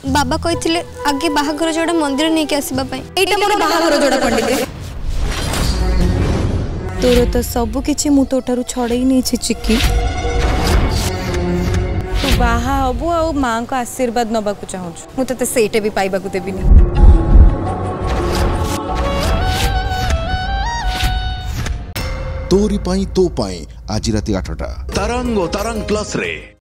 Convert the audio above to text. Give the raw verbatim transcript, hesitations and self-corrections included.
बाबा कही आगे बाहाघर जोड़ा मंदिर नहीं के आसबा पई एटा मोर बाहाघर जोड़ा पंडित तोर तो सब किछि मु तोठारु छड़ई नहीं छी चिक्की तू बाहा हबु आ मां को आशीर्वाद नबा को चाहू मु तते सेटे भी पाइबा को देबिनी। तोरी पाई तो पाई आज राति आठटा तरंग तरंग प्लस रे।